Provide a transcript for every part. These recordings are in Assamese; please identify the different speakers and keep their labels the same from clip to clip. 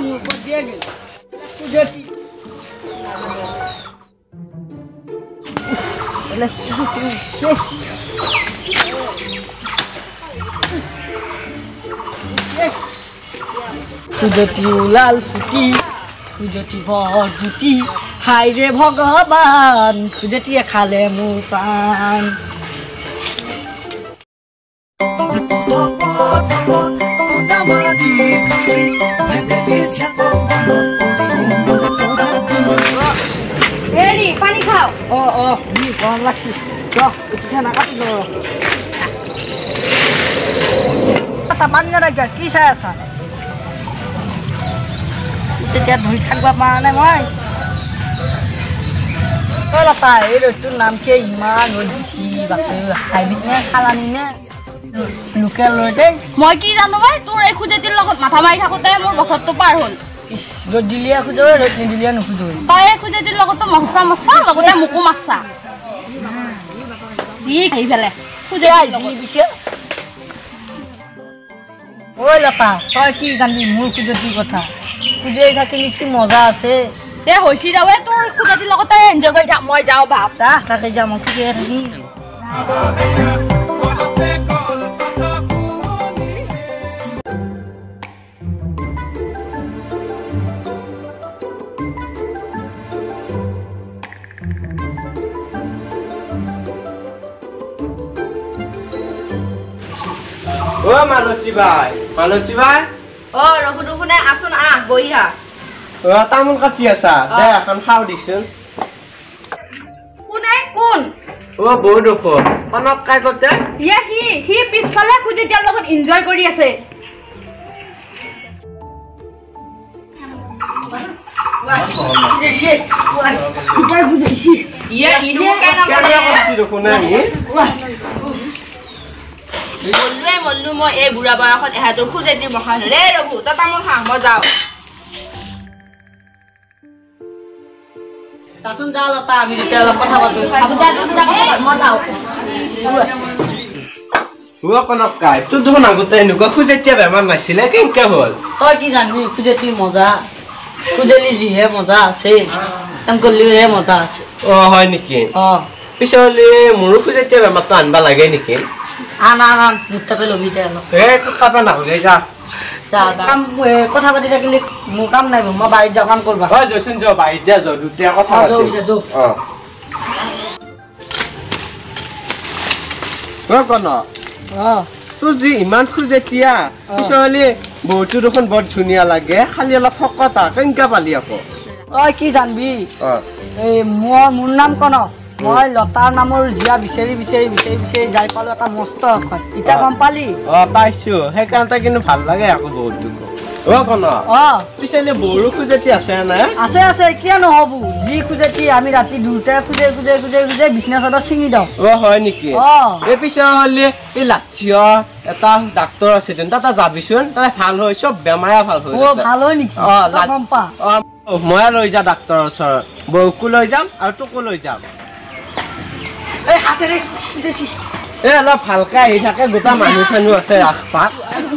Speaker 1: উপর দিয়ে গেল খুঁজেছি খুঁজেছি লাল ফুটি খুঁজেছি ভর জুটি হাই রে ভগবান খুঁজেছি খালে মোৰ প্ৰাণ
Speaker 2: পানি খাও
Speaker 1: গরম লাগছে না কাটিল পানি না কি চাই আছা তেতিয়া ধুই থাকবা পৰা নাই মই লতা এই ৰ'দটোৰ নাম কি ইমান ৰ'দ দিছি বাপৰে হাইব্ৰিড নে খালানি নে লোকেল ৰ'দ দেই
Speaker 2: মই কি জানো ভাই তোৰ এই খুজেটিৰ লগত মাথা মাৰি থাকোঁতে মোৰ বছৰটো পাৰ হ'ল
Speaker 1: ৰ'দ দিলিয়ে খোজো ৰ'দ নিদিলিয়ে নোখোজো
Speaker 2: তই এই খুজেটিৰ লগতো মচা লগতে মোকো মাছা আহি পেলাই
Speaker 1: দিছে ঐ লতা তই কি জানিবি মোৰ খুজতিৰ কথা খুজেই থাকিলে কি মজা আছে
Speaker 2: হৈছি যাৱে তোৰ খুজেটিৰ লগতে এনজয় কৰি থাক মই যাওঁ বাপ
Speaker 1: যা তাকে যাম মই খুজে থাকি
Speaker 3: ও মালতী ভাই
Speaker 2: অ ৰঘুনে আছোন বহি হা
Speaker 3: তামোল কাটি আছা দে এখন খাও দিছোন
Speaker 2: কোনে কোন
Speaker 3: ও বৌ দেখো কনক কাই কতে
Speaker 2: সি পিছফালে খুজেটিৰ লগত এনজয় কৰি আছে মল্লু মই এই বুঢ়া বয়সত এহাতৰ খুজেটিৰ মখা ৰে ৰঘু তই তামোল খা মই যাওঁ
Speaker 1: চাচোন যা লতা আমি তেতিয়া অলপ কথা পাতো
Speaker 3: কনক কাই তোৰ দেখোন আগতে এনেকুৱা খুজেটিয়া বেমাৰ নাছিলে কেনেকে হ'ল
Speaker 1: তই কি জানিবি খুজেটিৰ মজা খুজেলি যিহে মজা আছে কাম কৰিলেহে মজা আছে
Speaker 3: হয় নেকি পিছলে মোৰো খুজেটিয়া বেমাৰটো আনবা লাগে নেকি
Speaker 1: আন মোৰ তাতে ল'বি দে অলপ
Speaker 3: তোৰ তাতে নালাগে যা
Speaker 1: কাম কথা পাতি থাকিলে মোৰ কাম নাই মই বাৰীত যাওঁ কাম কৰবা
Speaker 3: যচোন যা বাৰীত যা দুটা কথা কনক তোৰ যি ইমান খুজেটিয়া পিছলে বহুতো দেখোন বৰ ধুনীয়া লাগে খালি অলপ শকতা কেনেকা পালি আকৌ
Speaker 1: তই কি জানবি এই মোৰ নাম কনক মই লতাৰ নামৰ জীয়া বিচাৰি যাই পালো এটা মস্ত হয় এতিয়া গম পালি
Speaker 3: পাইছো সেইকাৰণে কিন্তু ভাল লাগে আকৌ বহুত কনক পিছলে বড়ো খুজেটি আছে নাই
Speaker 1: আছে কিয় নহ'ব যি খুজেটি আমি ৰাতি দুটাই খুজে বিছনা চাদৰ ছিঙি দিওঁ
Speaker 3: হয় নেকি এই পিছে হলে এই লাঠিয় এটা ডাক্তৰ আছে তাতে যাবিচোন তাতে ভাল হয় চব বেমাৰে ভাল হয়
Speaker 1: ভাল হয় নেকি গম পা
Speaker 3: মই লৈ যাম ডাক্তৰৰ ওচৰত বৌকো লৈ যাম আৰু তোকো লৈ যাম অলপ ভালকে আহি থাকে গোটা মানুহ চানুহ আছে ৰাস্তাত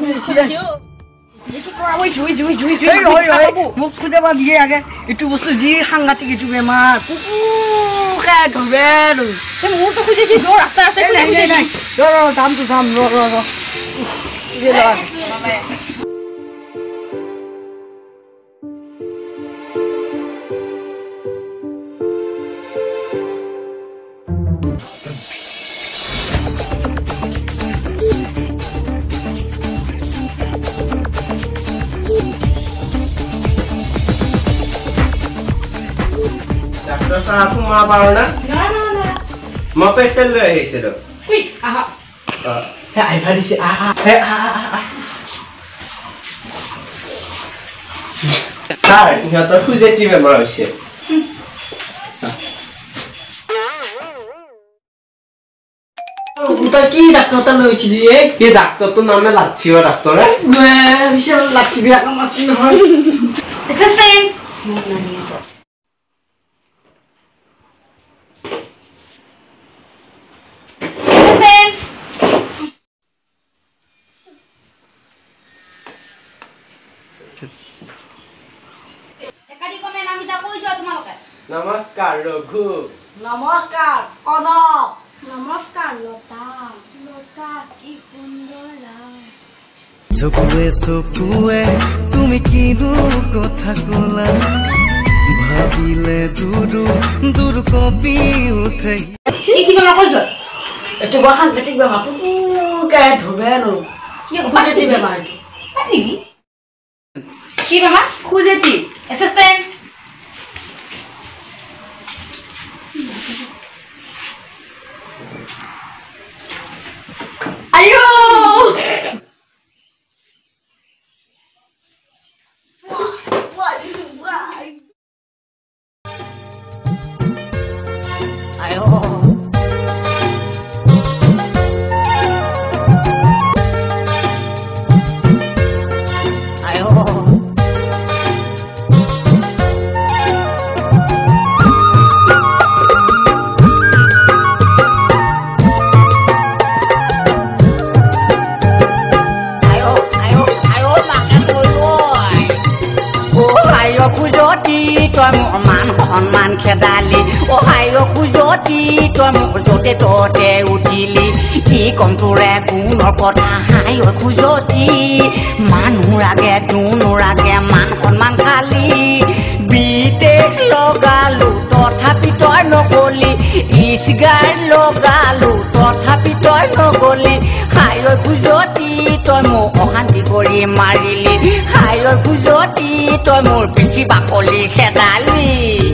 Speaker 1: মোক খুজাব দিয়ে আগে এইটো বস্তু যি সাংঘাতিক এইটো বেমাৰ
Speaker 2: মোৰতো খুজিছি ৰাস্তা আছে
Speaker 1: যাম
Speaker 3: সোমাব পাৰো না মই পেচেণ্ট লৈ আহিছিলো আহিবা দিছে ছাৰ ইহঁতৰ খুজেটি বেমাৰ হৈছে
Speaker 1: তই কি ডাক্তৰ লৈছিলি
Speaker 3: কি ডাক্তৰটোৰ নামে লাঠিও ডাক্তৰে
Speaker 1: লাঠি বিলাক মাৰছি নহয়
Speaker 3: নমস্কাৰ ৰঘু
Speaker 1: নমস্কাৰ কনক
Speaker 4: নমস্কাৰ লতা লতা কি সুন্দৰ নাম
Speaker 5: চকুৱে চকুৱে তুমি কিনো কথা কলা ভাবিলে দূৰ কপি উঠে
Speaker 2: কি বেমাৰ কৈছ
Speaker 1: এইটো বৰ সাংঘাতিক বেমাৰ কুকুৰকে ধুবে নো
Speaker 2: কি
Speaker 1: খুজেতি বেমাৰ এইটো
Speaker 2: নেকি কি বেমাৰ খুজেতি এচিষ্টেণ্ট আইও
Speaker 6: সন্মান খেদালি অহায় খুজতি তই মোক য'তে ত'তে উঠিলি কি কম তোৰে গুণৰ কথা হাই খুজতি মানুহ ৰাগে তোৰাগে মান সন্মান খালি বিটেক্স লগালো তথাপি তই নগলি ইচগাৰ লগালো তথাপি তই নগলি হাই খুজতি তই মোক অশান্তি কৰি মাৰিলি হাই খুজতি তই মোৰ পিঠি বাকলি খেদালি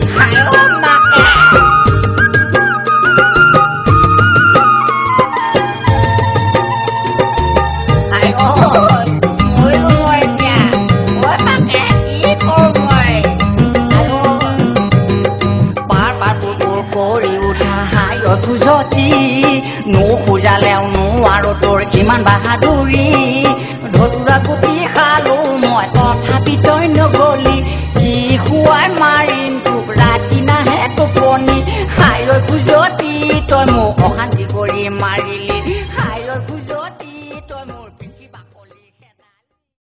Speaker 6: নোখোজালেও নোৱাৰো তোৰ কিমান বাহাদুৰি ধতুৰা কুটি খালো মই তথাপি তই নগলি কি খুৱাই মাৰিম তোক ৰাতি নাহে টোপনি হাই খুজতি তই মোক অশান্তি কৰি মাৰিলি